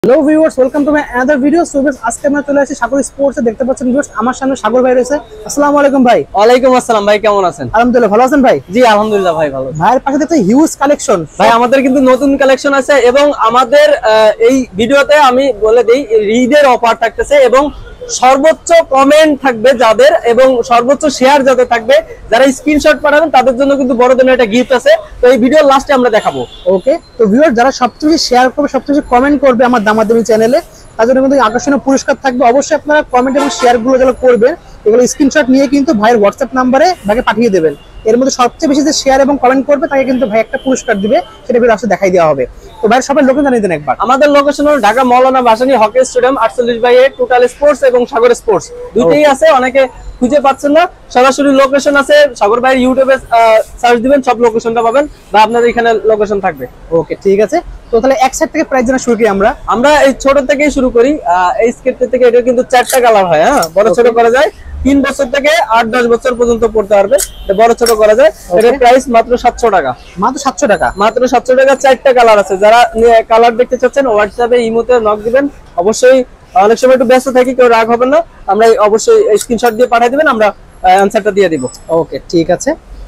Hello viewers, welcome to my another video. So guys, আজকে আমরা চলে আসি সাগর স্পোর্টসে। দেখতে পাচ্ছেন ভিউয়ার্স, আমার সামনে সাগর ভাই রয়েছে। আসসালামু আলাইকুম ভাই। ওয়ালাইকুম আসসালাম ভাই, কেমন আছেন? আলহামদুলিল্লাহ, ভালো আছেন ভাই? জি আলহামদুলিল্লাহ ভাই, ভালো। ভাইয়ের পাশে দেখতে হিউজ কালেকশন। ভাই আমাদের কিন্তু নতুন কালেকশন আছে এবং আমাদের এই ভিডিওতে আমি বলে দেই ঈদের অফার থাকতেছে এবং সর্বোচ্চ কমেন্ট থাকবে যাদের এবং সর্বোচ্চ শেয়ার যাদের থাকবে, যারা স্ক্রিনশট পাঠাবেন তাদের জন্য কিন্তু বড় ধরনের একটা গিফট আছে। তো এই ভিডিওর লাস্টে আমরা দেখাবো। ওকে, তো ভিউয়ার্স যারা সবচেয়ে বেশি শেয়ার করবে, সবচেয়ে বেশি কমেন্ট করবে আমার দামাদামি চ্যানেলে, তার জন্য কিন্তু আকর্ষণীয় পুরস্কার থাকবে। অবশ্যই আপনারা কমেন্ট এবং শেয়ার গুলো যারা করবেন, এগুলো স্ক্রিনশট নিয়ে কিন্তু ভাইয়ের হোয়াটসঅ্যাপ নাম্বারে ভাইকে পাঠিয়ে দেবেন। এর মধ্যে সবচেয়ে বেশি যে শেয়ার এবং কমেন্ট করবে তাকে কিন্তু ভাই একটা পুরস্কার দিবে, সেটা ভিডিও আসলে দেখাই দেওয়া হবে। তো ভাই সবাই লোকেশন জানিয়ে দেন একবার। আমাদের লোকেশন হলো Dhaka Maulana Bhasani hockey stadium 48/8, total sports এবং সাগর স্পোর্টস দুটেই আছে। অনেকে খুঁজে পাচ্ছেন না, সরাসরি লোকেশন আছে সাগর ভাইয়ের ইউটিউবে সার্চ দিবেন, সব লোকেশনটা পাবেন বা আপনাদের এখানে লোকেশন থাকবে। ওকে, ঠিক আছে। তো তাহলে এক সাইড থেকে প্রাইস জানা শুরু করি আমরা এই ছোট থেকেই শুরু করি। এই স্কেট থেকে এটা কিন্তু 4টা কালার হয়, হ্যাঁ, বড় ছোট করা যায়। 3 বছর থেকে 8-10 বছর পর্যন্ত পড়তে পারবে, বড় ছোট করা যায়। এটার প্রাইস মাত্র 700 টাকা। মাত্র 700 টাকা? মাত্র 700 টাকা। 4টা কালার আছে। যারা কালার দেখতে চাচ্ছেন হোয়াটসঅ্যাপে ইমোতে নক দিবেন। অবশ্যই অনেক সময় একটু ব্যস্ত থাকি, কেউ রাগ হবেন না, আমরা অবশ্যই স্ক্রিনশট দিয়ে পাঠিয়ে দিবেন, আমরা অ্যানসারটা দিয়ে দিব। ওকে, ঠিক আছে।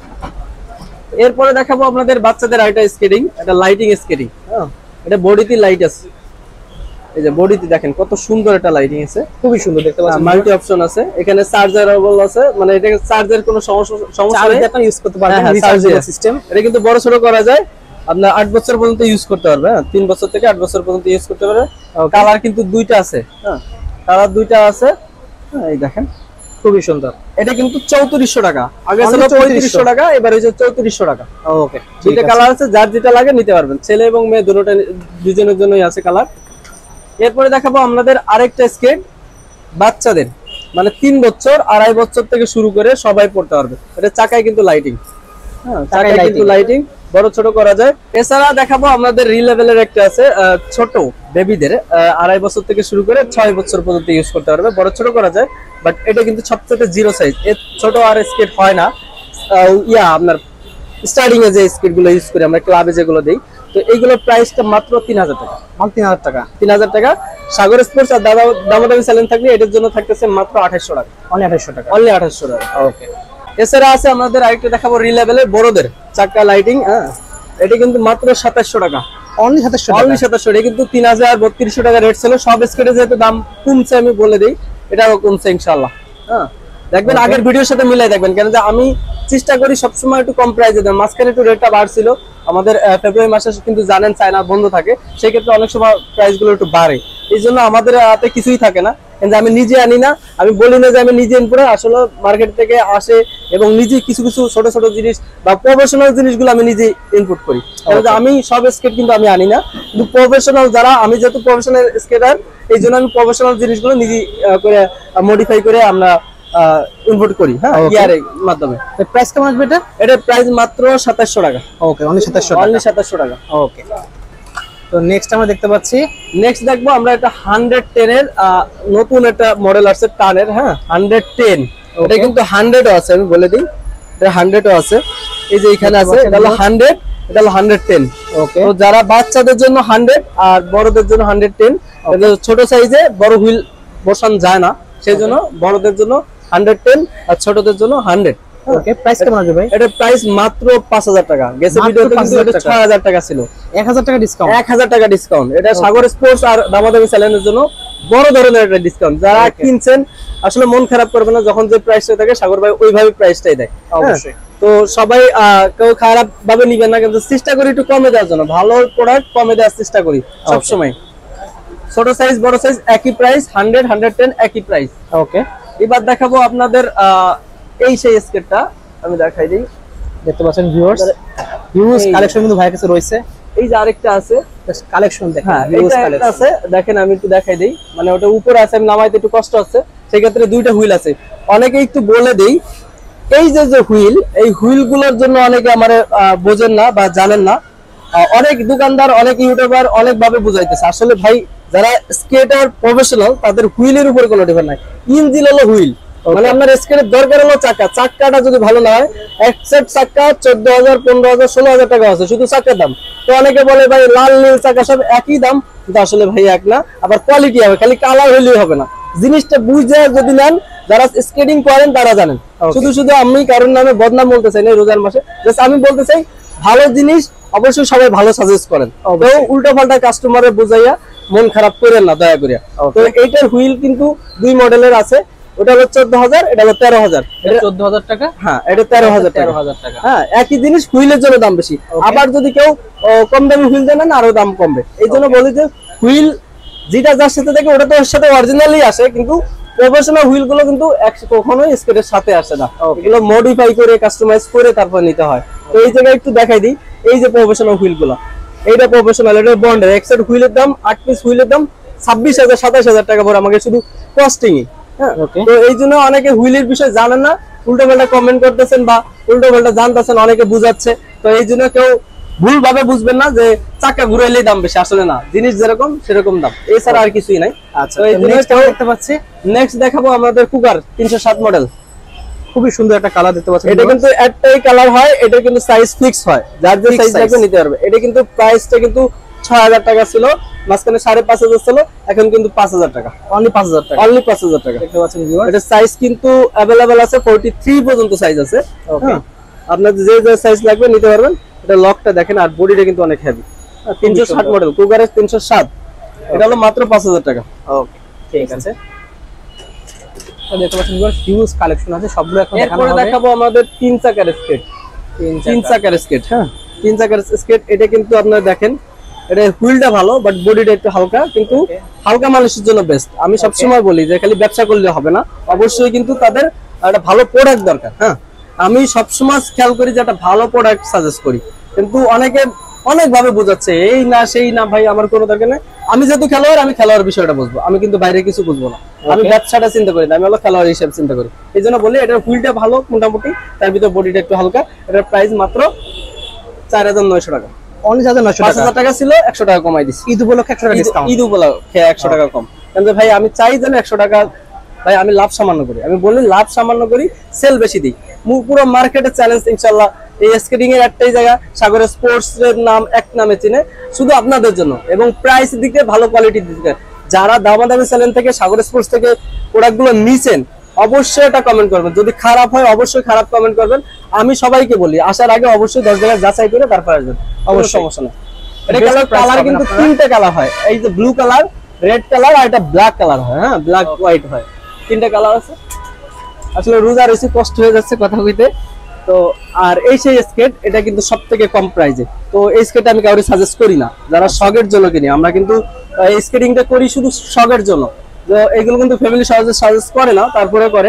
এরপরে দেখাবো আপনাদের বাচ্চাদের আইটা স্কেটিং, এটা লাইটিং স্কেটিং। হ্যাঁ, এটা বডিতে লাইট আছে। এই যে বডিতে দেখেন কত সুন্দর একটা লাইটিং আছে, খুবই সুন্দর দেখতে পাচ্ছেন। মাল্টি অপশন আছে, এখানে চার্জারেবল আছে, মানে এটা চার্জের কোনো সমস্যা নেই, আপনি ইউজ করতে পারবেন। Rechargeable system. এটা কিন্তু বড় ছোট করা যায়, আপনার 8 বছর পর্যন্ত ইউজ করতে পারবে। হ্যাঁ, 3 বছর থেকে 8 বছর পর্যন্ত ইউজ করতে পারবে। কালার কিন্তু দুইটা আছে। হ্যাঁ, কালার দুইটা আছে। হ্যাঁ, এই দেখেন খুবই সুন্দর। এটা কিন্তু 3400 টাকা। আগে ছিল 3500 টাকা, এবার হয়েছে 3400 টাকা। ওকে, দুইটা কালার আছে, যার যেটা লাগে নিতে পারবেন। ছেলে এবং মেয়ে দুজনের জন্যই আছে কালার। এরপরে দেখাবো আমাদের আরেকটা স্কেট বাচ্চাদের, মানে 3 বছর 2.5 বছর থেকে শুরু করে সবাই পড়তে পারবে। এটা চাকায় কিন্তু লাইটিং। হ্যাঁ, চাকায় কিন্তু লাইটিং, বড় ছোট করা যায়। এছাড়া দেখাবো আমাদের রিলেভেলের একটা আছে, ছোট বেবিদের 2.5 বছর থেকে শুরু করে 6 বছর পর্যন্ত ইউজ করতে পারবে, বড় ছোট করা যায়। বাট এটা কিন্তু সবচেয়ে জিরো সাইজ, এর ছোট আর স্কেট হয় না। আপনার স্টার্টিং এ যে স্কেট গুলো ইউজ করি আমরা ক্লাবে যেগুলো দেই, তো এইগুলোর প্রাইসটা মাত্র 3000 টাকা। 3000 টাকা? 3000 টাকা। সাগর স্পোর্টস আর দামাদামি চ্যালেঞ্জ থাকলে এটার জন্য থাকতেছে মাত্র 2800 টাকা। অনলি 2800 টাকা? অনলি 2800 টাকা। ওকে। এছাড়া আছে আমাদের আরেকটা দেখাবো রিলেভেলের বড়দের চাকা লাইটিং। হ্যাঁ, এটা কিন্তু মাত্র 2700 টাকা। অনলি 2700 টাকা? অনলি 2700। এটা কিন্তু 3000-3200 টাকা রেট ছিল। সব স্কেটে যেহেতু দাম কমছে, আমি বলে দিই এটাও কমছে ইনশাআল্লাহ। হ্যাঁ, দেখবেন আগের ভিডিওর সাথে মিলাই দেখবেন, কেন যে আমি চেষ্টা করি সবসময় একটু কম প্রাইসে দেন। মাঝখানে একটু রেটটা বাড়ছিল, আমাদের ফেব্রুয়ারি মাসে কিন্তু জানেন চায়না বন্ধ থাকে, সেই ক্ষেত্রে অনেক সময় প্রাইস গুলো একটু বাড়ে। এই জন্য আমাদের হাতে কিছুই থাকে না, কিন্তু আমি নিজে আনি না। আমি বলি না যে আমি নিজে ইনপুট, আসলে মার্কেট থেকে আসে এবং নিজে কিছু কিছু ছোট ছোট জিনিস বা প্রফেশনাল জিনিসগুলো আমি নিজে ইনপুট করি। আমি সব স্কেট কিন্তু আমি আনি না, কিন্তু প্রফেশনাল যারা, আমি যেহেতু প্রফেশনাল স্কেটার, এই জন্য আমি প্রফেশনাল জিনিসগুলো নিজে করে মডিফাই করে আমরা ইনপুট করি। হ্যাঁ, ইয়ারের মাধ্যমে। প্রাইস কেমন আসবে এটা? এটার প্রাইস মাত্র 2700 টাকা। ওকে, অনলি 2700 টাকা? অনলি 2700 টাকা। ওকে, তো নেক্সট আমরা দেখতে পাচ্ছি, নেক্সট দেখবো আমরা একটা 110 এর নতুন একটা মডেল আছে টানের। হ্যাঁ, 110। এটা কিন্তু 100 আছে, আমি বলে দিই এটা 100 আছে। এই যে এখানে আছে, এটা হলো 100, এটা হলো 110। ওকে, তো যারা বাচ্চাদের জন্য 100 আর বড়দের জন্য 110, এটা ছোট সাইজে বড় হুইল বসানো যায় না, সেই জন্য বড়দের জন্য 110 আর ছোটদের জন্য 100। ওকে, প্রাইস কেমন আসবে ভাই? এটা প্রাইস মাত্র 5000 টাকা। গেছে ভিডিওতে কিন্তু এটা 6000 টাকা ছিল। 1000 টাকা ডিসকাউন্ট? 1000 টাকা ডিসকাউন্ট। এটা সাগর স্পোর্টস আর দামাদামি চ্যালেঞ্জের জন্য বড় ধরনের একটা ডিসকাউন্ট। যারা কিনছেন আসলে মন খারাপ করবে না, যখন যে প্রাইসটা থাকে সাগর ভাই ওইভাবে প্রাইসটাই দেয়। অবশ্যই। তো সবাই কেউ খারাপ ভাবে নিবেন না, কিন্তু চেষ্টা করি একটু কমে দেওয়ার জন্য, ভালো প্রোডাক্ট কমে দেওয়ার চেষ্টা করি সব সময়। ছোট সাইজ বড় সাইজ একই প্রাইস, 100 110 একই প্রাইস। ওকে, এবার দেখাবো আপনাদের এই সেই স্কেটটা আমি দেখাই দিই। দেখতে পাচ্ছেন ভিউয়ার্স, হিউজ কালেকশন কিন্তু ভাইয়ের কাছে রয়েছে। এই যে আরেকটা আছে, কালেকশন দেখেন। হ্যাঁ, এটা আছে, দেখেন আমি একটু দেখাই দেই, মানে ওটা উপরে আছে, আমি নামাইতে একটু কষ্ট আছে, সেই ক্ষেত্রে দুইটা হুইল আছে। অনেকে একটু বলে দেই, এই যে যে হুইল, এই হুইল গুলোর জন্য অনেকে আমার বোঝেন না বা জানেন না। অনেক দোকানদার, অনেক ইউটিউবার অনেক ভাবে বুঝাইতেছে। আসলে ভাই যারা স্কেটার প্রফেশনাল, তাদের হুইলের উপরে কোনো ডিপেন্ড নাই। ইঞ্জিন হলো হুইল, মানে আপনার স্কেটের দরকার হলো চাকাটা যদি ভালো না হয়, এক সেট চাকা 14,000 15,000 16,000 টাকা আছে শুধু চাকার দাম। তো অনেকে বলে ভাই লাল নীল চাকা সব একই দাম, কিন্তু আসলে ভাই এক না। আবার কোয়ালিটি হবে, খালি কালার হলেই হবে না, জিনিসটা বুঝে যদি নেন, যারা স্কেটিং করেন তারা জানেন। শুধু আমি কারোর নামে বদনাম বলতে চাই না রোজার মাসে, জাস্ট আমি বলতে চাই ভালো জিনিস অবশ্যই সবাই ভালো সাজেস্ট করেন, তো উল্টো পাল্টা কাস্টমারের বুঝাইয়া মন খারাপ করেন না দয়া করে। তো এইটার হুইল কিন্তু দুই মডেলের আছে, ওটা হলো 14,000, এটা হলো 13,000। 14,000 টাকা, হ্যাঁ এটা 13,000 টাকা। হ্যাঁ একই জিনিস, হুইলের জন্য দাম বেশি। আবার যদি কেউ কম দামি হুইল দেন আরো দাম কমবে। এই জন্য বলি যে হুইল যেটা যার সাথে থাকে ওটা তো ওর সাথে অরিজিনালি আসে, কিন্তু প্রফেশনাল হুইল গুলো কিন্তু কখনোই স্কেটের সাথে আসে না, এগুলো মডিফাই করে কাস্টমাইজ করে তারপর নিতে হয়। তো এই জায়গায় একটু দেখাই দিই, এই যে প্রফেশনাল হুইল গুলো, এইটা প্রফেশনাল, এটা বন্ডের এক সেট হুইলের দাম 8 পিস হুইলের দাম 26,000 27,000 টাকা পড়ে আমাকে শুধু কস্টিং। হ্যাঁ, তো এই জন্য অনেকে হুইলের বিষয় জানেন না, উল্টো পাল্টা কমেন্ট করতেছেন বা উল্টো পাল্টা জানতেছেন, অনেকে বুঝাচ্ছে। তো এই জন্য কেউ ভুল ভাবে বুঝবেন না যে চাকা ঘুরাইলেই দাম বেশি, আসলে না, জিনিস যেরকম সেরকম দাম, এছাড়া আর কিছুই নাই। আচ্ছা, তো এই জিনিসটা দেখতে পাচ্ছি। নেক্সট দেখাবো আমাদের কুকার 307 মডেল, খুবই সুন্দর একটা কালার দেখতে পাচ্ছেন। এটা কিন্তু একটাই কালার হয়, এটা কিন্তু সাইজ ফিক্স হয়, যার যে সাইজ লাগবে নিতে পারবে। এটা কিন্তু প্রাইসটা কিন্তু 6,000 টাকা ছিল, মাঝখানে 5,500 ছিল, এখন কিন্তু 5,000 টাকা, অনলি 5,000 টাকা, অনলি 5,000 টাকা দেখতে পাচ্ছেন ভিউয়ার। এটা সাইজ কিন্তু अवेलेबल আছে, 43 পর্যন্ত সাইজ আছে। ওকে, আপনার যে যে সাইজ লাগবে নিতে পারবেন। এটা লকটা দেখেন, আর বডিটা কিন্তু অনেক হেভি। 307 মডেল কুকারের 307, এটা হলো মাত্র 5,000 টাকা। ওকে, ঠিক আছে। তো দেখতে পাচ্ছেন ভিউয়ার, হিউজ কালেকশন আছে, সবগুলো এখন দেখানো এরপরে হবে। দেখাবো আমাদের 3 চাকার স্কেট, 3 চাকার স্কেট। হ্যাঁ, 3 চাকার স্কেট, এটা কিন্তু আপনারা দেখেন, এটা হুইলটা ভালো বাট বডিটা একটু হালকা, কিন্তু হালকা মানুষের জন্য বেস্ট। আমি সবসময় বলি যে খালি ব্যবসা করলে হবে না, অবশ্যই কিন্তু তাদের একটা ভালো প্রোডাক্ট দরকার। হ্যাঁ, আমি সবসময় খেয়াল করি যে একটা ভালো প্রোডাক্ট সাজেস্ট করি, কিন্তু অনেকে অনেক ভাবে বোঝাচ্ছে এই না সেই না, ভাই আমার কোনো দরকার নেই। আমি যেহেতু খেলোয়াড়, আমি খেলোয়াড় বিষয়টা বুঝবো, আমি কিন্তু বাইরে কিছু বুঝবো না, আমি ব্যবসাটা চিন্তা করি না, আমি হলো খেলোয়াড় হিসেবে চিন্তা করি। এই জন্য বলি এটার হুইলটা ভালো মোটামুটি, তার ভিতর বডিটা একটু হালকা। এটার প্রাইস মাত্র 4,900 টাকা, অনলি 4,900 টাকা। 5,000 টাকা ছিল, 100 টাকা কমাই দিচ্ছি। ঈদ উপলক্ষে 100 টাকা ডিসকাউন্ট। ঈদ উপলক্ষে 100 টাকা কম, কিন্তু ভাই আমি চাই যেন 100 টাকা, ভাই আমি লাভ সামান্য করি, আমি বলি লাভ সামান্য করি, সেল বেশি দিই। পুরো মার্কেটে চ্যালেঞ্জ ইনশাআল্লাহ। এই স্কেটিং এর একটাই জায়গা, সাগর স্পোর্টস এর নাম এক নামে চিনে, শুধু আপনাদের জন্য, এবং প্রাইস দিকে ভালো কোয়ালিটি দিকে। যারা দামাদামি চ্যানেল থেকে সাগর স্পোর্টস থেকে প্রোডাক্টগুলো নিছেন, অবশ্যই এটা কমেন্ট করবেন, যদি খারাপ হয় অবশ্যই খারাপ কমেন্ট করবেন। আমি সবাইকে বলি আসার আগে অবশ্যই 10 জায়গায় যাচাই করে তারপর আসবেন, অবশ্যই সমস্যা নেই। এটা কালার কিন্তু 3টে কালার হয়, এই যে ব্লু কালার, রেড কালার, আর এটা ব্ল্যাক কালার হয়। হ্যাঁ, ব্ল্যাক হোয়াইট হয়, 3টে কালার আছে। আসলে রোজা রয়েছে, কষ্ট হয়ে যাচ্ছে কথা কইতে। তো আর এই সেই স্কেট, এটা কিন্তু সবথেকে কম প্রাইসে। তো এই স্কেট আমি কাউকে সাজেস্ট করি না, যারা শখের জন্য কিনি। আমরা কিন্তু এই স্কেটিংটা করি শুধু শখের জন্য, তো এগুলো কিন্তু ফ্যামিলি সহজে সাজেস্ট করে না, তারপরে করে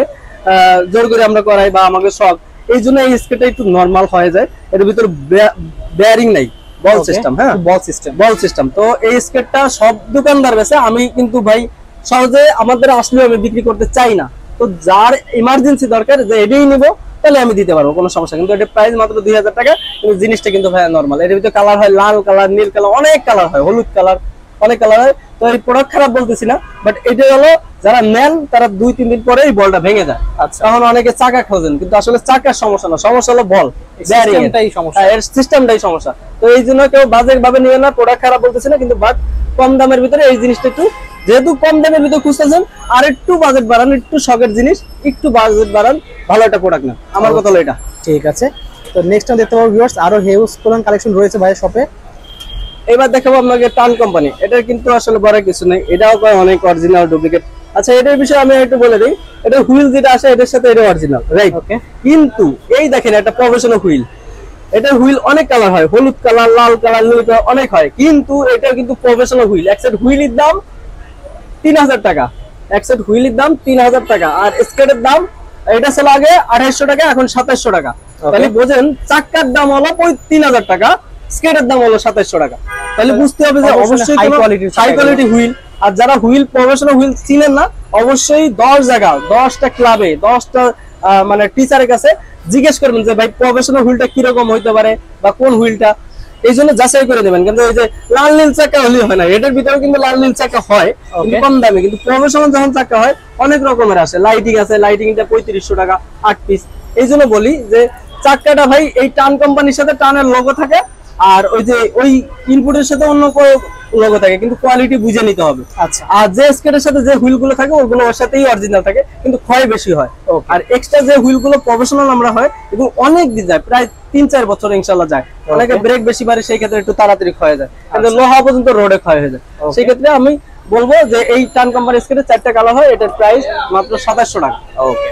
জোর করে আমরা করাই বা আমাদের শখ। এই জন্য এই স্কেটটা একটু নরমাল হয়ে যায়, এর ভিতর বেয়ারিং নাই, বল সিস্টেম। হ্যাঁ, বল সিস্টেম। তো এই স্কেটটা সব দোকানদার বেচে, আমি কিন্তু ভাই সহজে আমাদের আসলে আমি বিক্রি করতে চাই না। তো যার ইমার্জেন্সি দরকার যে এটাই নিবো, তাহলে আমি দিতে পারবো, কোনো সমস্যা। কিন্তু এটা প্রাইস মাত্র 2,000 টাকা, কিন্তু জিনিসটা কিন্তু ভাই নরমাল। এর ভিতরে কালার হয় লাল কালার, নীল কালার, অনেক কালার হয়, হলুদ কালার, অনেক কালার হয়। তো এই প্রোডাক্ট খারাপ বলতেছি না, বাট এটা হলো যারা নেন তারা 2-3 দিন পরে এই বলটা ভেঙে যায়। আচ্ছা, তখন অনেকে চাকা খোঁজেন, কিন্তু আসলে চাকার সমস্যা না, সমস্যা হলো বল, সিস্টেমটাই সমস্যা, এর সিস্টেমটাই সমস্যা। তো এই জন্য কেউ বাজে ভাবে নিয়ে না, প্রোডাক্ট খারাপ বলতেছি না, কিন্তু বাট কম দামের ভিতরে এই জিনিসটা একটু, যেহেতু কম দামের ভিতরে খুঁজতেছেন, আর একটু বাজেট বাড়ান, একটু শখের জিনিস, একটু বাজেট বাড়ান, ভালো একটা প্রোডাক্ট না, আমার কথা হলো এটা। ঠিক আছে, তো নেক্সট টাইম দেখতে পাবো ভিউয়ার্স, আরো হিউজ কোন কালেকশন রয়েছে ভাইয়ের শপে। এবার দেখাবো আপনাকে টান কোম্পানি। এটা কিন্তু আসলে বড় কিছু নেই, এটাও অনেক অরিজিনাল ডুপ্লিকেট। আচ্ছা, এটার বিষয়ে আমি একটু বলে দিই, এটা হুইল যেটা আসে এটার সাথে এটা অরিজিনাল, রাইট? ওকে, কিন্তু এই দেখেন একটা প্রফেশনাল হুইল, এটার হুইল অনেক কালার হয়, হলুদ কালার, লাল কালার, নীল কালার অনেক হয়, কিন্তু এটা কিন্তু প্রফেশনাল হুইল। এক সেট হুইলের দাম 3,000 টাকা, এক সেট হুইলের দাম 3,000 টাকা। আর স্কেটের দাম এটা ছিল আগে 2,800 টাকা, এখন 2,700 টাকা। তাহলে বোঝেন চাকার দাম হলো 3,000 টাকা, স্কেটের দাম হলো 2,700 টাকা। তাহলে বুঝতে হবে যে অবশ্যই হাই কোয়ালিটি হুইল। আর যারা হুইল প্রফেশনাল হুইল চিনেন না, অবশ্যই 10 জায়গা, 10টা ক্লাবে, 10টা মানে টিচারের কাছে জিজ্ঞেস করবেন যে ভাই প্রফেশনাল হুইলটা কিরকম হইতে পারে বা কোন হুইলটা। এই জন্য যাচাই করে দেবেন। কিন্তু ওই যে লাল নীল চাকা হলেই হয় না, এটার ভিতরে কিন্তু লাল নীল চাকা হয় কিন্তু কম দামে, কিন্তু প্রফেশনাল যখন চাকা হয় অনেক রকমের আসে। লাইটিং আছে, লাইটিংটা 3500 টাকা 8 পিস। এই জন্য বলি যে চাকাটা ভাই এই টান কোম্পানির সাথে টানের লোগো থাকে, আর ওই যে ওই ইনপুটের সাথে অন্য লোগো থাকে, কিন্তু কোয়ালিটি বুঝে নিতে হবে। আচ্ছা, আর যে স্কেটের সাথে যে হুইল গুলো থাকে ওগুলো ওর সাথেই অরিজিনাল থাকে, কিন্তু ক্ষয় বেশি হয়। আর এক্সট্রা যে হুইল গুলো প্রফেশনাল আমরা হয় এগুলো অনেক দিন যায়, প্রায় 3-4 বছর ইনশাআল্লাহ যায়। অনেকে ব্রেক বেশি মারে, সেই ক্ষেত্রে একটু তাড়াতাড়ি ক্ষয় যায়, কিন্তু লোহা পর্যন্ত রোডে ক্ষয় হয়ে যায়। সেই ক্ষেত্রে আমি বলবো যে এই টান কোম্পানির স্কেটের 4টা কালার হয়, এটার প্রাইস মাত্র 2700 টাকা। ওকে,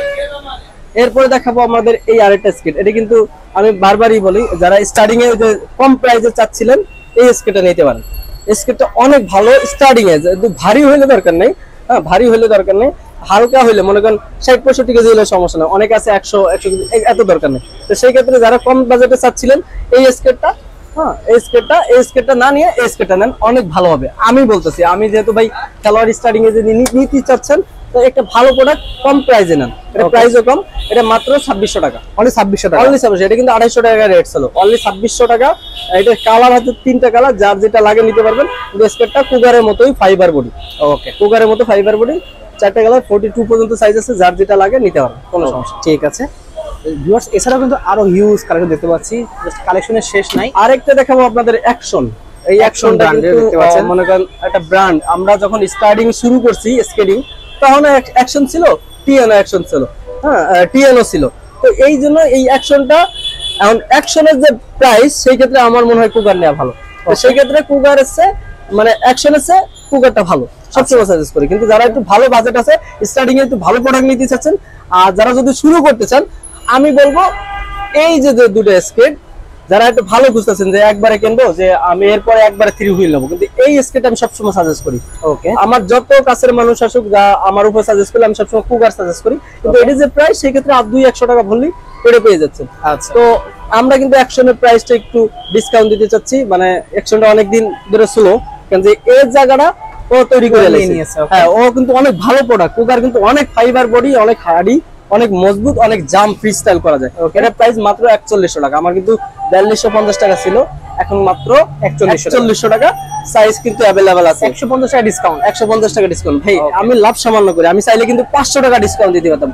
এরপরে দেখাবো আমাদের এই আরেকটা স্কেট। এটা কিন্তু আমি বারবারই বলি, যারা স্টার্টিং এ যে কম প্রাইসে চাচ্ছিলেন এই স্কেটটা নিতে পারেন। স্কেটটা অনেক ভালো স্টার্টিং এ, ভারী হইলে দরকার নেই, হ্যাঁ ভারী হইলে দরকার নেই, হালকা হইলে মনে করেন 60-65 কেজি হলে সমস্যা নেই, অনেক আছে 100 কেজি, এত দরকার নেই। তো সেই ক্ষেত্রে যারা কম বাজেটে চাচ্ছিলেন এই স্কেটটা, হ্যাঁ এই স্কেটটা না নিয়ে এই স্কেটটা নেন, অনেক ভালো হবে। আমি বলতেছি, আমি যেহেতু ভাই খেলোয়াড় স্টার্টিং এ যদি নিতে চাচ্ছেন তো একটা ভালো প্রোডাক্ট কম প্রাইসে নেন, এটা প্রাইসও কম, এটা মাত্র 2600 টাকা, অনলি 2600 টাকা, অনলি 2600। এটা কিন্তু 250 টাকা রেট ছিল, অনলি 2600 টাকা। এটা কালার আছে 3টা কালার, যার যেটা লাগে নিতে পারবেন। স্কেটটা কুগারের মতোই ফাইবার বডি, ওকে কুগারের মতো ফাইবার বডি, 4টা কালার, 42 পর্যন্ত সাইজ আছে, যার যেটা লাগে নিতে পারবেন, কোনো সমস্যা। ঠিক আছে ভিউয়ার্স, এছাড়াও কিন্তু আরো হিউজ কালেকশন দেখতে পাচ্ছি, জাস্ট কালেকশনের শেষ নাই। আরেকটা দেখাবো আপনাদের অ্যাকশন। এই অ্যাকশনটা কিন্তু মনে করেন একটা ব্র্যান্ড। আমরা যখন স্টার্টিং শুরু করছি স্কেটিং, তখন অ্যাকশন ছিল, টিএনও অ্যাকশন ছিল, হ্যাঁ টিএনও ছিল। তো এই জন্য এই অ্যাকশনটা এখন অ্যাকশনের যে প্রাইস, সেই ক্ষেত্রে আমার মনে হয় কুগার নেওয়া ভালো। তো সেই ক্ষেত্রে কুগার এসে মানে অ্যাকশন এসে কুগারটা ভালো, সবসময় সাজেস্ট করি। কিন্তু যারা একটু ভালো বাজেট আছে, স্টার্টিং এ একটু ভালো প্রোডাক্ট নিতে চাচ্ছেন, আর যারা যদি শুরু করতে চান, আমি বলবো এই যে দুটো স্কেট, যারা একটু ভালো খুঁজতেছেন যে একবারে কিনবো, যে আমি এরপরে একবারে 3 হুইল নেবো, কিন্তু এই স্কেট আমি সবসময় সাজেস্ট করি। ওকে, আমার যত কাছের মানুষ আসুক, যা আমার উপর সাজেস্ট করলে আমি সবসময় কুগার সাজেস্ট করি। কিন্তু এটা যে প্রাইস, সেই ক্ষেত্রে আর 200-100 টাকা ভরলেই এটা পেয়ে যাচ্ছেন। আচ্ছা, তো আমরা কিন্তু অ্যাকশনের প্রাইসটা একটু ডিসকাউন্ট দিতে চাচ্ছি, মানে অ্যাকশনটা অনেকদিন ধরে স্লো, কারণ যে এই জায়গাটা ও তৈরি করে নিয়েছে। হ্যাঁ, ও কিন্তু অনেক ভালো প্রোডাক্ট। কুগার কিন্তু অনেক ফাইবার বডি, অনেক হার্ডি, অনেক মজবুত, অনেক জাম্প ফ্রি স্টাইল করা যায়। এটা প্রাইস মাত্র 4100 টাকা। আমার কিন্তু 4250 টাকা ছিল, এখন মাত্র 4100 টাকা। সাইজ কিন্তু अवेलेबल আছে, 150 টাকা ডিসকাউন্ট, 150 টাকা ডিসকাউন্ট। ভাই আমি লাভ সামান্য করি, আমি চাইলে কিন্তু 500 টাকা ডিসকাউন্ট দিতে পারতাম।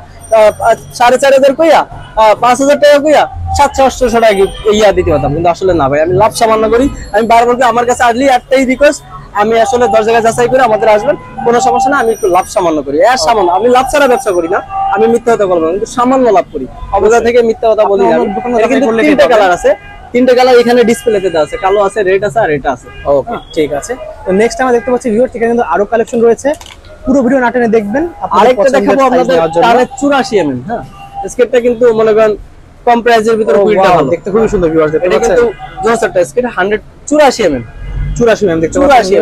4500 কইয়া 5000 টাকা কইয়া 700-800 টাকা ইয়া দিতে পারতাম, কিন্তু আসলে না ভাই, আমি লাভ সামান্য করি। আমি বারবার আমার কাছে আসলে একটাই রিকোয়েস্ট, আমি আসলে 10 জায়গায় যাচাই করে আমাদের আসবেন, কোনো সমস্যা না। আমি একটু লাভ সামান্য করি, আর সামান্য, আমি লাভ ছাড়া ব্যবসা করি না, আমি মিথ্যা কথা বলবো না, কিন্তু সামান্য লাভ করি। অবজা থেকে মিথ্যা কথা বলি না। কিন্তু 3টা কালার আছে, 3টা কালার এখানে ডিসপ্লেতে দেওয়া আছে, কালো আছে, রেড আছে, আর এটা আছে। ওকে, ঠিক আছে। তো নেক্সট আমরা দেখতে পাচ্ছি ভিউয়ার্স, এখানে কিন্তু আরো কালেকশন রয়েছে, পুরো ভিডিও না টেনে দেখবেন। আরেকটা দেখাবো আপনাদের টানের 84 mm, হ্যাঁ স্কেটটা কিন্তু মনে করেন কম প্রাইসের ভিতরে হুইলটা ভালো, দেখতে খুবই সুন্দর ভিউয়ার্স। এটা কিন্তু জোসারটা স্কেট 84 mm, 84 mm দেখতে পাচ্ছেন,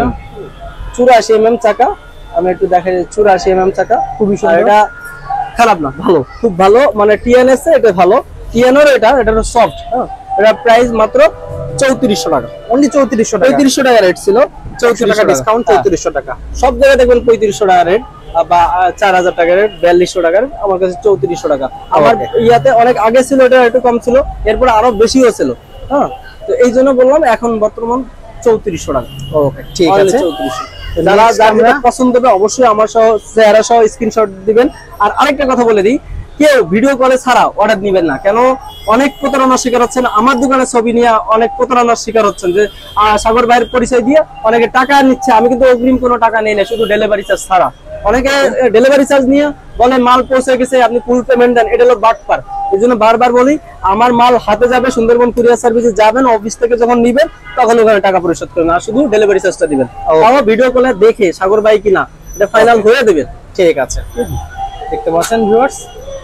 84 mm চাকা। আমি একটু দেখাই, 84 mm চাকা, খুবই সুন্দর। এটা খারাপ না, ভালো, খুব ভালো। মানে টিএনএস এটা ভালো, টিএনওর এটা সফট। হ্যাঁ, এটা প্রাইস মাত্র 3400 টাকা, অনলি 3400 টাকা, 3500 টাকা রেট ছিল, 3400 টাকা ডিসকাউন্ট, 3400 টাকা। সব জায়গায় দেখবেন 3500 টাকা রেট বা 4000 টাকা রেট, 4200 টাকা রেট, আমার কাছে 3400 টাকা। আমার ইয়াতে অনেক আগে ছিল, এটা একটু কম ছিল, এরপর আরো বেশিও ছিল। হ্যাঁ, তো এই জন্য বললাম এখন বর্তমান 3400 টাকা। ওকে, ঠিক আছে। 3400। যারা যারা পছন্দ হবে অবশ্যই আমার সহ চেহারা সহ স্ক্রিনশট দিবেন। আর আরেকটা কথা বলে দিই, কেউ ভিডিও কলে ছাড়া অর্ডার নিবেন না, কেন অনেক প্রতারণার শিকার হচ্ছেন। আমার দোকানে ছবি নিয়ে অনেক প্রতারণার শিকার হচ্ছেন, যে সাগর ভাইয়ের পরিচয় দিয়ে অনেকে টাকা নিচ্ছে। আমি কিন্তু অগ্রিম কোনো টাকা নেই না, শুধু ডেলিভারি চার্জ ছাড়া। অনেকে ডেলিভারি চার্জ নিয়ে বলে মাল পৌঁছে গেছে, আপনি ফুল পেমেন্ট দেন, এটা হলো বাটপার। এই জন্য বারবার বলি, আমার মাল হাতে যাবে, সুন্দরবন কুরিয়ার সার্ভিসে যাবেন, অফিস থেকে যখন নিবেন তখন ওখানে টাকা পরিশোধ করবেন, আর শুধু ডেলিভারি চার্জটা দিবেন। আমার ভিডিও কলে দেখে সাগর ভাই কিনা এটা ফাইনাল হয়ে দেবেন। ঠিক আছে, দেখতে পাচ্ছেন ভিউয়ার্স।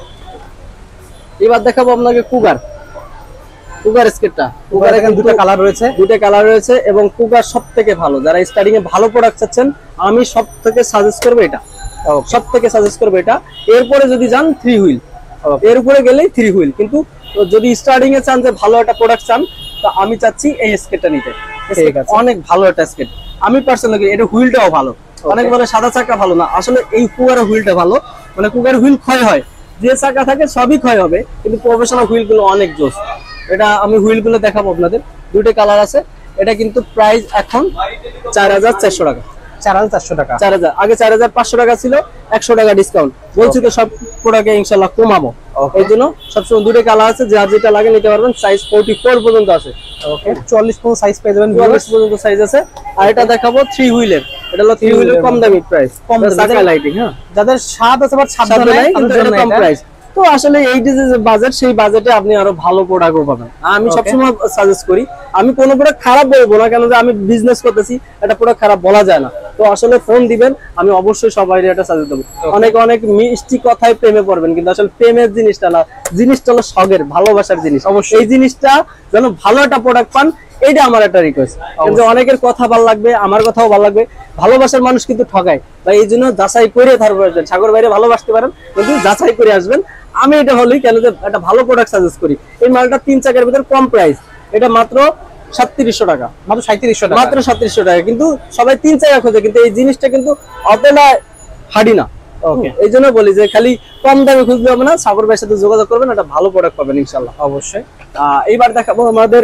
এবার দেখাবো আপনাকে কুগার স্কেটটা। কুগার এখানে দুটো কালার রয়েছে, এবং কুগার সবথেকে ভালো। যারা স্টার্টিং এ ভালো প্রোডাক্ট চাচ্ছেন, আমি সবথেকে সাজেস্ট করব এটা, সবথেকে সাজেস্ট করব এটা। এরপরে যদি যান 3 হুইল, এর উপরে গেলেই 3 হুইল। কিন্তু যদি স্টার্টিং এ চান যে ভালো একটা প্রোডাক্ট চান, তো আমি চাচ্ছি এই স্কেটটা নিতে। অনেক ভালো একটা স্কেট, আমি পার্সোনালি এটা হুইলটাও ভালো। অনেক বলে সাদা চাকা ভালো না, আসলে এই কুগারের হুইলটা ভালো। মানে কুগার হুইল ক্ষয় হয়, যে চাকা থাকে সবই ক্ষয় হবে, কিন্তু প্রফেশনাল হুইল গুলো অনেক জোস। এটা আমি হুইল গুলো দেখাবো আপনাদের। দুটো কালার আছে। এটা কিন্তু প্রাইস এখন 4400 টাকা। 4400 টাকা। 4000 আগে 4500 টাকা ছিল, 100 টাকা ডিসকাউন্ট বলছি তো সব প্রোডাক্টে ইনশাআল্লাহ কমাবো। এই জন্য সবসময় দুটো কালার আছে, যার যেটা লাগে নিতে পারবেন। সাইজ 44 পর্যন্ত আছে। ওকে 44 পর্যন্ত সাইজ পেয়ে যাবেন, 44 পর্যন্ত সাইজ আছে। আর এটা দেখাবো 3 হুইলের, এটা হলো 3 হুইলের কম দামি প্রাইস, কম চাকা লাইটিং। হ্যাঁ, যাদের স্বাদ আছে বাট সাধ্য নাই কিন্তু এটা কম প্রাইস। তো আসলে এই যে বাজেট, সেই বাজেটে আপনি আরো ভালো প্রোডাক্টও পাবেন। আমি সবসময় সাজেস্ট করি, আমি কোনো প্রোডাক্ট খারাপ বলবো না, কেন যে আমি বিজনেস করতেছি, এটা প্রোডাক্ট খারাপ বলা যায় না। তো আসলে ফোন দিবেন, আমি অবশ্যই সবাই এটা সাজেস্ট দেবো। অনেক অনেক মিষ্টি কথায় প্রেমে পড়বেন, কিন্তু আসলে প্রেমের জিনিসটা না, জিনিসটা হলো শখের, ভালোবাসার জিনিস। অবশ্যই এই জিনিসটা যেন ভালো একটা প্রোডাক্ট পান, এইটা আমার একটা রিকোয়েস্ট। কিন্তু অনেকের কথা ভালো লাগবে, আমার কথাও ভালো লাগবে। ভালোবাসার মানুষ কিন্তু ঠকায়, তাই এই জন্য যাচাই করে তারপর আসবেন। সাগর বাইরে ভালোবাসতে পারেন, কিন্তু যাচাই করে আসবেন। আমি এটা হলেই কেন যে একটা ভালো প্রোডাক্ট সাজেস্ট করি। এই মালটা 3 চাকার ভিতর কম প্রাইস, এটা মাত্র 3700 টাকা, মাত্র 3700 টাকা, মাত্র 3700 টাকা। কিন্তু সবাই 3 চাকা খোঁজে, কিন্তু এই জিনিসটা কিন্তু অতটা হার্ডি না। ওকে, এই জন্য বলি যে খালি কম দামে খুঁজলে হবে না, সাগর ভাইয়ের সাথে যোগাযোগ করবেন, একটা ভালো প্রোডাক্ট পাবেন ইনশাআল্লাহ। অবশ্যই। এইবার দেখাবো আমাদের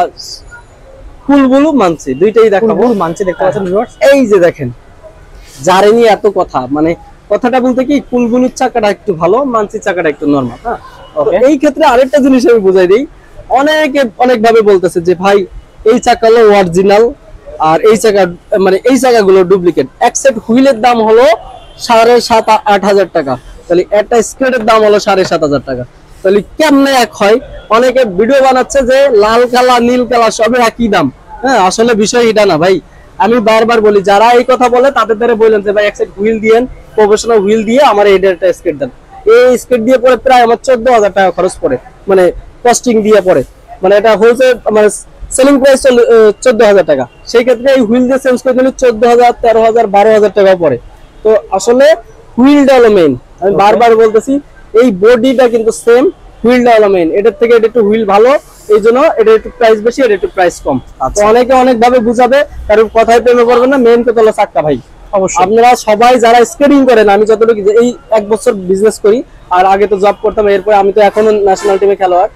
কুলবুলু মানছি, দুইটাই দেখাবো। মানছি দেখতে পাচ্ছেন ভিউয়ার্স, এই যে দেখেন, যারে নিয়ে এত কথা, মানে কথাটা বলতে কি, কুলবুলুর চাকাটা একটু ভালো, মানসির চাকাটা একটু নরমাল। হ্যাঁ, এই ক্ষেত্রে আরেকটা জিনিস আমি বুঝাই দিই। অনেকে অনেক ভাবে বলতেছে যে ভাই এই চাকা হলো অরিজিনাল, আর এই চাকা মানে এই চাকাগুলো ডুপ্লিকেট। এক সেট হুইলের দাম হলো 7,500-8,000 টাকা, তাহলে একটা স্কেটের দাম হলো 7,500 টাকা। তাহলে কেমনে এক হয়? অনেকে ভিডিও বানাচ্ছে যে লাল কালা নীল কালা সবের একই দাম। হ্যাঁ, আসলে বিষয় এটা না ভাই। আমি বারবার বলি, যারা এই কথা বলে তাদের দ্বারা বললেন যে ভাই এক সেট হুইল দিয়েন, প্রফেশনাল হুইল দিয়ে আমার এই একটা স্কেট দেন। এই স্কেট দিয়ে পরে প্রায় আমার 14,000 টাকা খরচ পড়ে, মানে কস্টিং দিয়ে পরে, মানে এটা হচ্ছে মানে সেলিং প্রাইস 14,000 টাকা। সেই ক্ষেত্রে এই হুইল দিয়ে চেঞ্জ করে দিলে 14,000, 13,000, 12,000 টাকা পড়ে। তো আসলে হুইলটা হলো মেইন। আমি বারবার বলতেছি, এই বডিটা কিন্তু সেম, হুইলটা হলো মেইন। এটার থেকে এটা একটু হুইল ভালো, এই জন্য এটা একটু প্রাইস বেশি, এটা একটু প্রাইস কম। তো অনেকে অনেক ভাবে বুঝাবে, কারণ কথায় প্রেমে পড়বেন না। মেইন কথা হলো চাকা ভাই। অবশ্যই আপনারা সবাই যারা স্কেটিং করেন, আমি যতটুকু এই 1 বছর বিজনেস করি, আর আগে তো জব করতাম, এরপরে আমি তো এখনো ন্যাশনাল টিমে খেলোয়াড়।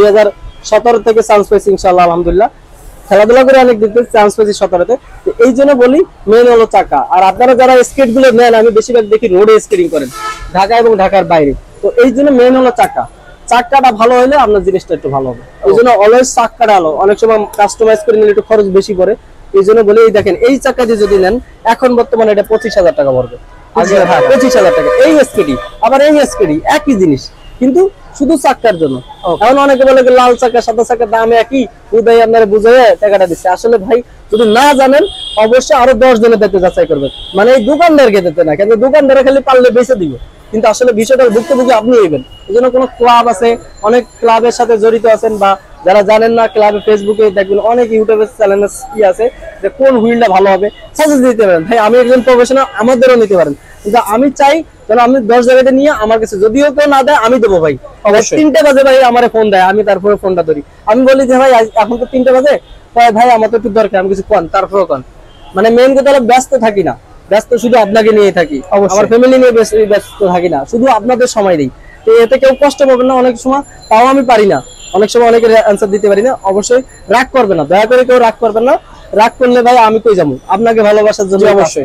2017 থেকে চান্স পেয়েছি ইনশাআল্লাহ, আলহামদুলিল্লাহ। খেলাধুলা করে অনেক দিন চান্স পেয়েছি 17-তে। তো এই জন্য বলি মেইন হলো চাকা। আর আপনারা যারা স্কেট গুলো নেন, আমি বেশিরভাগ দেখি রোডে স্কেটিং করেন, ঢাকা এবং ঢাকার বাইরে। তো এই জন্য মেইন হলো চাকা। চাকাটা ভালো হলে আপনার জিনিসটা একটু ভালো হবে। এই জন্য অলওয়েজ চাকাটা ভালো। অনেক সময় কাস্টমাইজ করে নিলে একটু খরচ বেশি পড়ে, এই জন্য বলে এই দেখেন, এই চাকা দিয়ে যদি নেন, এখন বর্তমানে এটা 25,000 টাকা পড়বে। 25,000 টাকা। এই স্কেটি আবার এই স্কেটি একই জিনিস, কিন্তু শুধু চাকার জন্য। এখন অনেকে বলে লাল চাকা সাদা চাকার দাম একই, বুঝাই আপনারা বুঝাই টাকাটা দিচ্ছে। আসলে ভাই যদি না জানেন, অবশ্যই আরো 10 জনের দেখতে যাচাই করবেন। মানে এই দোকানদারকে দিতে না, কিন্তু দোকানদারে খালি পারলে বেঁচে দিবে, কিন্তু আসলে বিষয়টা ভুক্তভোগী আপনি হইবেন। এই জন্য কোনো ক্লাব আছে, অনেক ক্লাবের সাথে জড়িত আছেন, বা যারা জানেন না, ক্লাবে ফেসবুকে দেখবেন অনেক ইউটিউবের চ্যানেল আছে যে কোন হুইলটা ভালো হবে, সাজেস্ট দিতে পারেন। ভাই আমি একজন প্রফেশনাল, আমাদেরও নিতে পারেন, কিন্তু আমি চাই যেন আমি 10 জায়গাতে নিয়ে আমার কাছে যদিও কেউ না দেয়, আমি দেবো ভাই। 3টে বাজে ভাই আমার ফোন দেয়, আমি তারপরে ফোনটা ধরি। আমি বলি যে ভাই এখন তো 3টে বাজে, ভাই আমার তো একটু দরকার, আমি কিছু কন, তারপরে কন। মানে মেইন কথা হলো ব্যস্ত থাকি না, ব্যস্ত শুধু আপনাকে নিয়ে থাকি, আমার ফ্যামিলি নিয়ে ব্যস্ত থাকি না, শুধু আপনাদের সময় দিই। তো এতে কেউ কষ্ট পাবেন না। অনেক সময় তাও আমি পারি না, অনেক সময় অনেকের অ্যান্সার দিতে পারি না। অবশ্যই রাগ করবে না, দয়া করে কেউ রাগ করবেন না। রাগ করলে ভাই আমি কই যাবো, আপনাকে ভালোবাসার জন্য। অবশ্যই।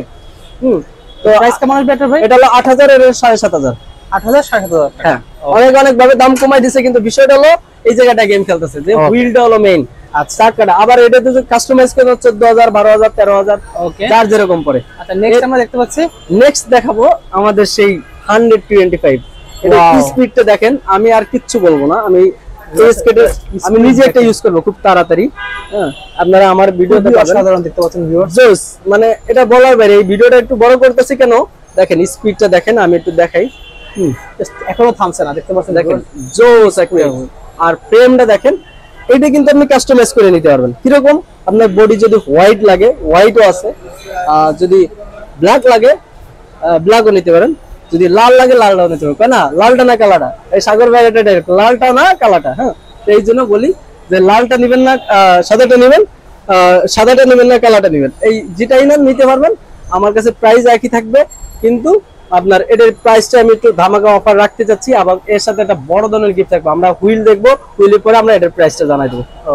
তো প্রাইস কেমন আসবে এটা ভাই? এটা হলো 8,000 এর 7,500। 8,000 7,500। হ্যাঁ, অনেক অনেক ভাবে দাম কমাই দিছে, কিন্তু বিষয়টা হলো এই জায়গাটা গেম খেলতেছে যে হুইলটা হলো মেইন। আচ্ছা, চাকাটা আবার এটাতে যদি কাস্টমাইজ করে 14,000, 12,000, 13,000, ওকে, যার যেরকম পড়ে। আচ্ছা, নেক্সট আমরা দেখতে পাচ্ছি, নেক্সট দেখাবো আমাদের সেই 125। এটা স্পিডটা দেখেন, আমি আর কিচ্ছু বলবো না। আমি আমি নিজে একটা ইউজ করবো খুব তাড়াতাড়ি। হ্যাঁ, আপনারা আমার ভিডিওতে সাধারণ দেখতে পাচ্ছেন ভিউয়ার্স, মানে এটা বলার বাইরে। এই ভিডিওটা একটু বড় করতেছি কেন, দেখেন স্পিডটা দেখেন, আমি একটু দেখাই। এখনো থামছে না, দেখতে পাচ্ছেন, দেখেন জোস একদম। আর ফ্রেমটা দেখেন, এটা কিন্তু আপনি কাস্টমাইজ করে নিতে পারবেন। কিরকম, আপনার বডি যদি হোয়াইট লাগে, হোয়াইটও আছে, যদি ব্ল্যাক লাগে ব্ল্যাকও নিতে পারেন, যদি লাল লাগে লালটাও নিতে পারবেন। না, লালটা না কালাটা, এই সাগর ভাই এটা ডাইরেক্ট লালটা না কালাটা। হ্যাঁ, এই জন্য বলি যে লালটা নিবেন না, সাদাটা নিবেন, সাদাটা নিবেন না কালাটা নিবেন, এই যেটাই নেন নিতে পারবেন। আমার কাছে প্রাইস একই থাকবে, কিন্তু আপনার এটার প্রাইসটা আমি একটু ধামাকা অফার রাখতে চাচ্ছি। আবার এর সাথে একটা বড় ধরনের গিফট থাকবে। আমরা হুইল দেখবো, হুইলের পরে আমরা এটার প্রাইসটা জানাই দেবো।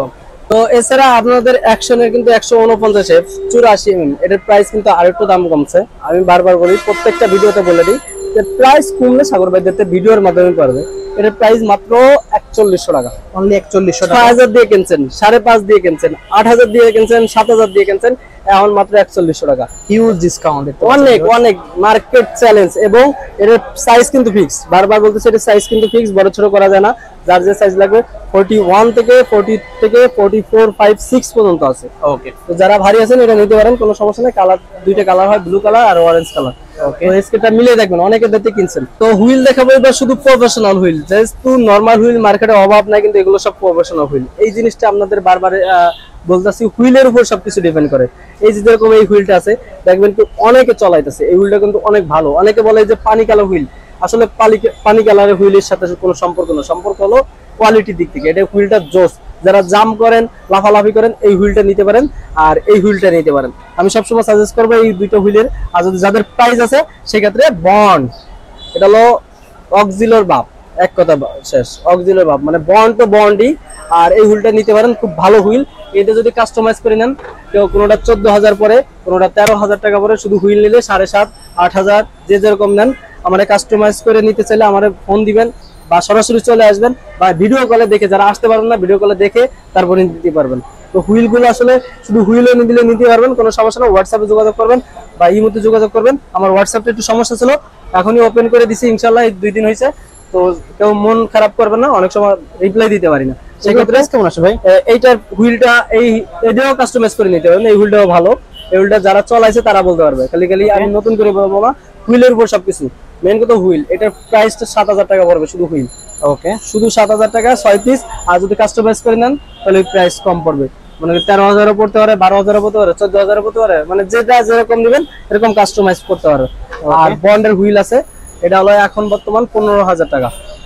তো এছাড়া আপনাদের অ্যাকশনের কিন্তু 149 84 এটার প্রাইস কিন্তু আরেকটু দাম কমছে। আমি বারবার বলি, প্রত্যেকটা ভিডিওতে বলে দিই যে প্রাইস কমলে সাগর ভাই দিতে ভিডিওর মাধ্যমে পারবে। এটার প্রাইস মাত্র 4100 টাকা, অনলি 4100 টাকা। 6000 দিয়ে কিনছেন, 5.5 দিয়ে কিনছেন, 8000 দিয়ে কিনছেন, 7000 দিয়ে কিনছেন, এখন মাত্র 4100 টাকা। হিউজ ডিসকাউন্ট, অনেক অনেক মার্কেট চ্যালেঞ্জ। এবং এর সাইজ কিন্তু ফিক্স, বারবার বলতেছে এর সাইজ কিন্তু ফিক্স, বড় ছোট করা যায় না। যার যে সাইজ লাগবে 41 থেকে 40 থেকে 44 5 6 পর্যন্ত আছে। ওকে, তো যারা ভারী আছেন এটা নিতে পারেন, কোনো সমস্যা নেই। কালার দুইটা কালার হয়, ব্লু কালার আর অরেঞ্জ কালার। ওকে, তো স্কেটটা মিলিয়ে দেখবেন, অনেকে দেখতে কিনছেন। তো হুইল দেখাবো এবার শুধু প্রফেশনাল হুইল, যেহেতু নরমাল হুইল মার্কেটে অভাব নাই, কিন্তু এগুলো সব প্রফেশনাল হুইল। এই জিনিসটা আপনাদের বারবার বলতেছি, হুইলের উপর সবকিছু ডিপেন্ড করে। এই যে যেরকম এই হুইলটা আছে দেখবেন তো অনেকে চলাইতেছে, এই হুইলটা কিন্তু অনেক ভালো। অনেকে বলে যে পানি কালার হুইল, আসলে পানি কালারের হুইলের সাথে কোনো সম্পর্ক না, সম্পর্ক হলো কোয়ালিটির দিক থেকে। এটা হুইলটা জোস, যারা জাম করেন, লাফালাফি করেন, এই হুইলটা নিতে পারেন আর এই হুইলটা নিতে পারেন। আমি সবসময় সাজেস্ট করবো এই দুইটা হুইলের। আর যদি যাদের প্রাইস আছে সেক্ষেত্রে বন্ড, এটা হলো অক্সিলোর বাপ, এক কথা শেষ, অক্সিলোর বাপ মানে বন্ড তো বন্ডই। আর এই হুইলটা নিতে পারেন, খুব ভালো হুইল। এটা যদি কাস্টমাইজ করে নেন, কেউ কোনোটা 14000 পরে, কোনোটা 13000 টাকা পরে, শুধু হুইল নিলে 7.5 8000 যে যেরকম নেন। আমার কাস্টমাইজ করে নিতে চাইলে আমার ফোন দিবেন বা সরাসরি চলে আসবেন, বা ভিডিও কলে দেখে, যারা আসতে পারবেন না ভিডিও কলে দেখে তারপরে নিতে পারবেন। তো হুইলগুলো আসলে শুধু হুইলও দিলে নিতে পারবেন, কোনো সমস্যা না। হোয়াটসঅ্যাপে যোগাযোগ করবেন বা ইমোতে যোগাযোগ করবেন। আমার হোয়াটসঅ্যাপটা একটু সমস্যা ছিল, এখনই ওপেন করে দিছি ইনশাআল্লাহ, এই 2 দিন হয়েছে। তো কেউ মন খারাপ করবেন না, অনেক সময় রিপ্লাই দিতে পারি না। সেক্ষেত্রে কেমন আছে ভাই? এইটার হুইলটা এটাও কাস্টমাইজ করে নিতে পারবেন। এই হুইলটাও ভালো, এই হুইলটা যারা চলাইছে তারা বলতে পারবে। খালি আমি নতুন করে বলবো না, হুইলের উপর সবকিছু। মেন কথা হুইল, এটার প্রাইসটা 7000 টাকা পড়বে শুধু হুইল। ওকে, শুধু 7000 টাকা 6 পিস। আর যদি কাস্টমাইজ করে নেন তাহলে প্রাইস কম পড়বে, মানে 13000 পড়তে পারে, 12000 পড়তে পারে, 14000 পড়তে পারে, মানে যেটা যেরকম নেবেন এরকম কাস্টমাইজ করতে পারে। আর বন্ডের হুইল আছে, এটা হলো এখন বর্তমান 15000 টাকা।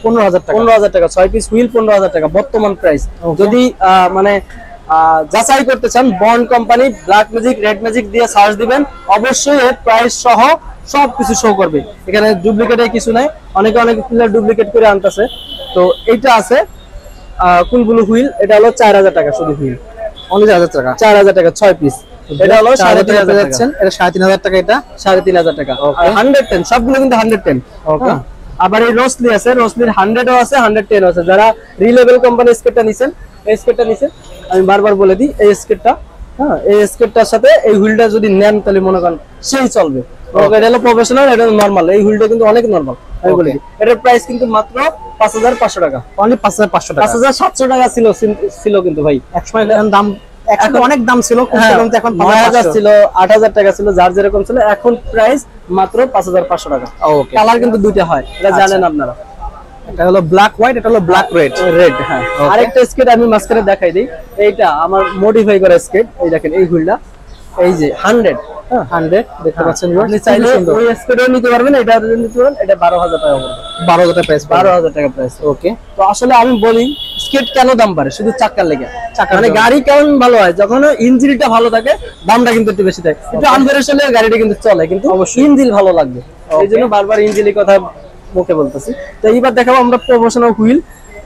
15000 টাকা 6 পিস হুইল, 15000 টাকা বর্তমান প্রাইস। যদি মানে যাচাই করতে চান, bond company, black magic, red magic দিয়ে সার্চ দিবেন, অবশ্যই এর প্রাইস সহ সবকিছু শো করবে। এখানে ডুপ্লিকেটের কিছু নাই, অনেকে ডুপ্লিকেট করে আনতেছে। তো এইটা আছে কুলবুলু হুইল, এটা হলো 4000 টাকা শুধু হুইল, অনলি 4000 টাকা। 4000 টাকা 6 পিস। এটা হলো 3500 টাকা, এটা 3500 টাকা, এটা 3500 টাকা। আর 110 সবগুলো কিন্তু 110। ওকে, আবার এই রোসলি আছে, রোসলির 100 ও আছে, 110 আছে। যারা রিলেভেল কোম্পানি স্কেটটা নিছেন, এই স্কেটটা নিছেন, আমি বারবার বলে দিই, এই স্কেটটা, হ্যাঁ, এই স্কেটটার সাথে এই হুইলটা যদি নেন তাহলে মনে করেন সেই চলবে। এটা হলো প্রফেশনাল, এটা নরমাল। এই হুইলটা কিন্তু অনেক নরমাল, আমি বলে দিই। এটার প্রাইস কিন্তু মাত্র 5500 টাকা, অনলি 5500 টাকা। 5700 টাকা ছিল কিন্তু ভাই একসময় দাম, এখন অনেক দাম ছিল, এখন 9000 ছিল, 8000 টাকা ছিল, যার যেরকম ছিল। এখন প্রাইস মাত্র 5500 টাকা। ওকে, কালার কিন্তু দুইটা হয়, এটা জানেন আপনারা। এটা হলো ব্ল্যাক হোয়াইট, এটা হলো ব্ল্যাক রেড। হ্যাঁ। আরেকটা স্কেট আমি মাঝখানে দেখাই দিই, এইটা আমার মডিফাই করা স্কেট। এই দেখেন এই হুইলটা, এই যে 100 দেখতে পাচ্ছেন, আপনি চাইলে ওই স্কেটও নিতে পারবেন, এটা নিতে পারবেন। এটা 12000 টাকা পড়বে, 12000 টাকা প্রাইস, 12000 টাকা প্রাইস। ওকে, তো আসলে আমি বলি, স্কেট কেন দাম বাড়ে? শুধু চাকার লেগে। মানে গাড়ি কেমন ভালো হয়, যখন ইঞ্জিনটা ভালো থাকে দামটা কিন্তু একটু বেশি থাকে। কিন্তু আনফ্রেশ হলে গাড়িটা কিন্তু চলে, কিন্তু অবশ্যই ইঞ্জিন ভালো লাগবে। এই জন্য বারবার ইঞ্জিনের কথা মুখে বলতেছি। তো এইবার দেখাবো আমরা প্রমোশনাল হুইল,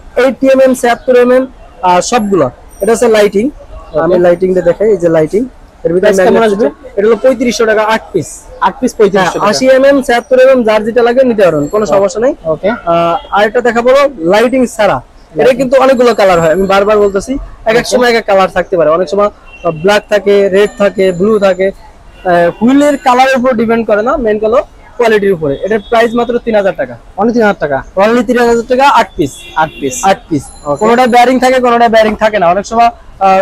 80mm 76mm সবগুলো। এটা হচ্ছে লাইটিং, আমি লাইটিং দিয়ে দেখাই। এই যে লাইটিং, এর ভিতরে কেমন আসবে? এটা হলো 3500 টাকা 8 পিস। 8 পিস 3500 টাকা। 80mm 76mm যার যেটা লাগে নিতে পারবেন, কোনো সমস্যা নাই। ওকে, আরেকটা দেখাবো লাইটিং ছাড়া, এটা কিন্তু অনেকগুলো কালার হয়। আমি বারবার বলতেছি, এক এক সময় এক এক কালার থাকতে পারে। অনেক সময় ব্ল্যাক থাকে, রেড থাকে, ব্লু থাকে। হুইলের কালারের উপর ডিপেন্ড করে না, মেন হলো কোয়ালিটির উপরে। এটার প্রাইস মাত্র 3000 টাকা, অনলি 3000 টাকা, অনলি 3000 টাকা 8 পিস। 8 পিস। কোনোটা বেয়ারিং থাকে, কোনোটা বেয়ারিং থাকে না। অনেক সময়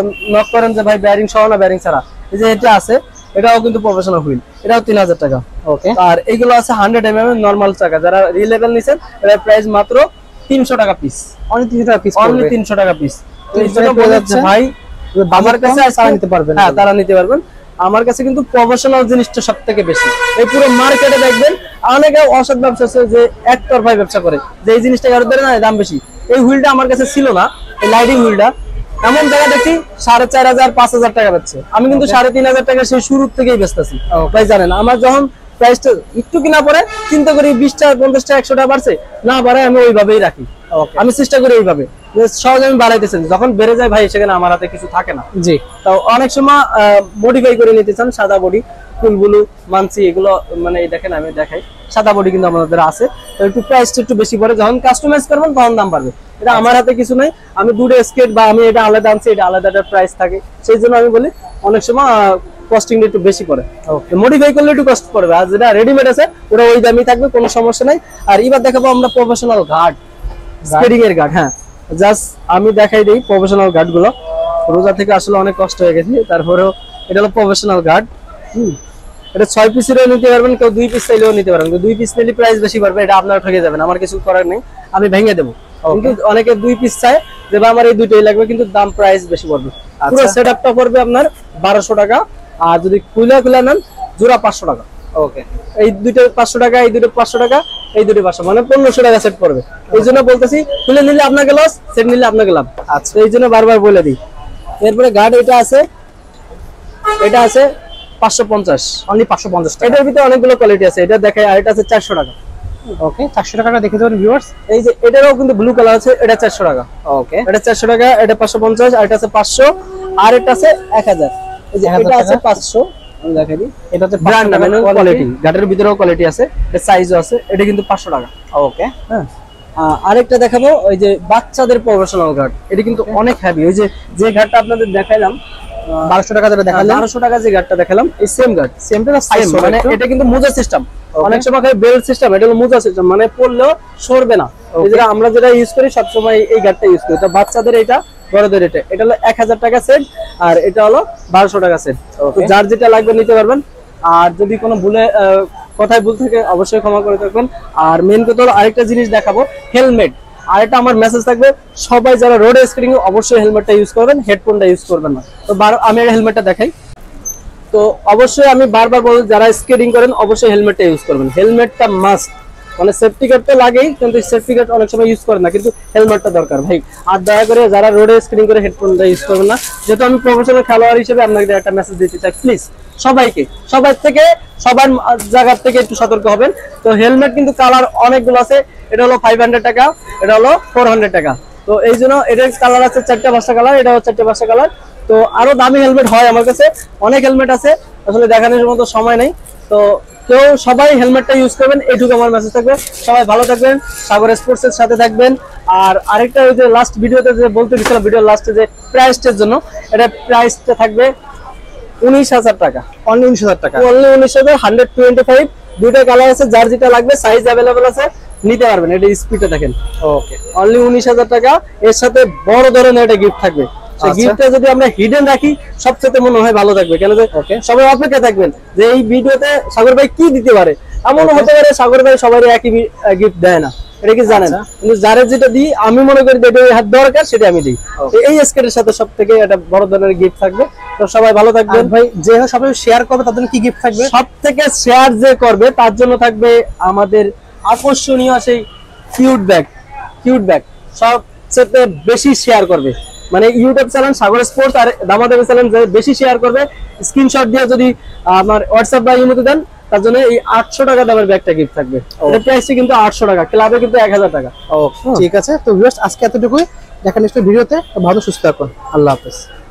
নক করেন যে ভাই বেয়ারিং সহ না বেয়ারিং ছাড়া। এই যে এটা আছে, এটাও কিন্তু প্রফেশনাল হুইল, এটাও 3000 টাকা। ওকে, আর এইগুলো আছে 100mm নরমাল চাকা, যারা রিলেভেল নিছেন এটার প্রাইস মাত্র 300 টাকা পিস, অনলি 300 টাকা পিস, অনলি 300 টাকা পিস। ভাই আমার কাছে তারা নিতে পারবেন। হ্যাঁ, তারা নিতে পারবেন। আমার কাছে কিন্তু প্রফেশনাল জিনিসটা সবথেকে বেশি। এই পুরো মার্কেটে দেখবেন অনেকে অসৎ ব্যবসা আছে, যে একতরফায় ব্যবসা করে, যে এই জিনিসটা কারো ধরে না দাম বেশি। এই হুইলটা আমার কাছে ছিল না, এই লাইটিং হুইলটা এমন জায়গা দেখি 4500 5000 টাকা বেচছে, আমি কিন্তু 3500 টাকা সেই শুরু থেকেই বেচতেছি। ভাই জানেন, আমার যখন প্রাইসটা একটু কিনা পরে চিন্তা করি 20 টাকা 50 টাকা 100 টাকা বাড়ছে, না বাড়ায় আমি ওইভাবেই রাখি। Okay. আমি চেষ্টা করি এইভাবে যে সহজে আমি বাড়াইতেছি, যখন বেড়ে যায় ভাই সেখানে আমার হাতে কিছু থাকে না। জি, তো অনেক সময় মডিফাই করে নিতে চান, সাদা বডি ফুল ব্লু মানসি এগুলো, মানে এই দেখেন আমি দেখাই সাদা বডি কিন্তু আমাদের আছে, তো একটু প্রাইসটা একটু বেশি পড়ে, যখন কাস্টমাইজ করবেন তখন দাম বাড়বে। এটা আমার হাতে কিছু নাই, আমি দুটো স্কেট বা আমি এটা আলাদা আনছি, এটা আলাদা একটা প্রাইস থাকে, সেই জন্য আমি বলি অনেক সময় কস্টিং একটু বেশি পড়ে, মডিফাই করলে একটু কষ্ট পড়বে, আর যেটা রেডিমেড আছে ওটা ওই দামই থাকবে, কোনো সমস্যা নাই। আর এবার দেখাবো আমরা প্রফেশনাল গার্ড, স্কেটিং এর গার্ড। হ্যাঁ, জাস্ট আমি দেখাই দিই প্রফেশনাল গার্ড গুলো। রোজা থেকে আসলে অনেক কষ্ট হয়ে গেছে, তারপরেও এটা হলো প্রফেশনাল গার্ড। এটা 6 পিসেরও নিতে পারবেন, কেউ 2 পিস চাইলেও নিতে পারবেন, 2 পিস নিলে প্রাইস বেশি পারবে, এটা আপনার ঠকে যাবেন, আমার কিছু করার নেই, আমি ভেঙে দেবো। কিন্তু অনেকে 2 পিস চায় যে আমার এই দুটোই লাগবে, কিন্তু দাম প্রাইস বেশি পড়বে। পুরো সেটআপটা পড়বে আপনার 1200 টাকা, আর যদি খুলে নেন জোড়া 500 টাকা। ওকে, এই দুটো 500 টাকা, এই দুটো 500 টাকা, এই দুটো 500, মানে 1500 টাকা সেট পড়বে। এই জন্য বলতেছি খুলে নিলে আপনাকে লস, সেট নিলে আপনাকে লাভ। আচ্ছা, এই জন্য বারবার বলে দিই। এরপরে গার্ড এটা আছে 550, অনলি 550 টাকা। এটার ভিতরে অনেকগুলো কোয়ালিটি আছে, এটা দেখাই। আর এটা আছে 400 টাকা। ওকে, 400 টাকাটা দেখে দেবেন ভিউয়ার্স। এই যে এটারও কিন্তু ব্লু কালার আছে, এটা 400 টাকা। ওকে, এটা 400 টাকা, এটা 550, আর এটা আছে 500, আর এটা আছে 1000। এই যে এটা আছে 500, আমি দেখাই দিই, এটা হচ্ছে ব্র্যান্ড নাম কোয়ালিটি, গাটের ভিতরেও কোয়ালিটি আছে, এটা সাইজও আছে, এটা কিন্তু 500 টাকা। ওকে, হ্যাঁ, আরেকটা দেখাবো, ওই যে বাচ্চাদের প্রফেশনাল গার্ড, এটা কিন্তু অনেক হেভি। ওই যে গার্ডটা আপনাদের দেখাইলাম 1200 টাকা যেটা দেখালেন, 1200 টাকা যে গার্ডটা দেখালাম, এই সেম গার্ড, সেমটা সাইজ মানে এটা কিন্তু মোজা সিস্টেম, অনেক সময় বেল্ট সিস্টেম, এটা হলো মোজা সিস্টেম, মানে পরলেও সরবে না। আমরা যেটা ইউজ করি সব সময় এই গার্ডটা ইউজ করি। তো বাচ্চাদের এটা, বড়দের এটা হলো 1000 টাকা সেট, আর এটা হলো 1200 টাকা সেট। তো যার যেটা লাগবে নিতে পারবেন। আর যদি কোনো কথায় ভুল থাকে অবশ্যই ক্ষমা করে থাকবেন। আর মেন কথা হলো আরেকটা জিনিস দেখাবো, হেলমেট। আর এটা আমার মেসেজ থাকবে, সবাই যারা রোড স্কেটিং অবশ্যই হেলমেটটা ইউজ করবেন, হেডফোনটা ইউজ করবেন না। তো আমি হেলমেটটা দেখাই। তো অবশ্যই আমি বারবার বলি, যারা স্কেটিং করেন অবশ্যই হেলমেটটা ইউজ করবেন, হেলমেটটা মাস্ট। মানে সেফটি গার্ড তো লাগেই, কিন্তু সেফটি গার্ড অনেক সময় ইউজ করে না, কিন্তু হেলমেটটা দরকার ভাই। আর দয়া করে যারা রোডে স্কেটিং করে হেডফোনটা ইউজ করবেন না। যেহেতু আমি প্রফেশনাল খেলোয়াড় হিসেবে আপনাকে একটা মেসেজ দিতে চাই, প্লিজ সবার জায়গা থেকে একটু সতর্ক হবেন। তো হেলমেট কিন্তু কালার অনেকগুলো আছে, এটা হলো 500 টাকা, এটা হলো 400 টাকা। তো এই জন্য এটার কালার আছে 4টা-5টা কালার, এটা হচ্ছে 4টা-5টা কালার। তো আরো দামি হেলমেট হয় আমার কাছে, অনেক হেলমেট আছে, আসলে দেখানোর মতো সময় নেই। তো সবাই হেলমেটটা ইউজ করবেন, এইটুকু আমার মেসেজ থাকবে। সবাই ভালো থাকবেন, সাগর স্পোর্টস এর সাথে থাকবেন। আর আরেকটা ওই যে লাস্ট ভিডিওতে যে বলতে গেছিলাম, ভিডিওর লাস্টে যে প্রাইসটার জন্য, এটা প্রাইসটা থাকবে 19,000 টাকা, অনলি 19,000 টাকা, অনলি 19,000, 125। দুইটা কালার আছে, যার যেটা লাগবে সাইজ অ্যাভেলেবল আছে, নিতে পারবেন। এটা স্পিডটা দেখেন। ওকে, অনলি 19,000 টাকা। এর সাথে বড় ধরনের একটা গিফট থাকবে। সেই গিফটটা যদি আমরা হিডেন রাখি সবচেয়ে মনে হয় ভালো থাকবে, কেন যে সবাই অপেক্ষা থাকবেন যে এই ভিডিওতে সাগর ভাই কি দিতে পারে। এমনও হতে পারে সাগর ভাই সবাই একই গিফট দেয় না, এটা কি জানেন? কিন্তু যারা যেটা দিই আমি মনে করি যেটা হাত দরকার সেটা আমি দিই। এই স্কেটের সাথে সব থেকে একটা বড় ধরনের গিফট থাকবে। তো সবাই ভালো থাকবেন ভাই। যে সবাই শেয়ার করবে তার জন্য কি গিফট থাকবে? সব থেকে শেয়ার যে করবে তার জন্য থাকবে আমাদের আকর্ষণীয় সেই কিউট ব্যাগ। সবচেয়ে বেশি শেয়ার করবে, মানে ইউটিউব চ্যানেল সাগর স্পোর্টস আর দামাদামি চ্যানেল যে বেশি শেয়ার করবে, স্ক্রিনশট দিয়ে যদি আমার হোয়াটসঅ্যাপ বা ইমোতে দেন, তার জন্য এই 800 টাকা দামের ব্যাগটা গিফট থাকবে। এটা প্রাইসটা কিন্তু 800 টাকা, ক্লাবে কিন্তু 1000 টাকা। ঠিক আছে। তো ভিউয়ার্স, আজকে এতটুকুই। দেখা নেক্সট ভিডিওতে। ভালো সুস্থ থাকুন। আল্লাহ হাফেজ।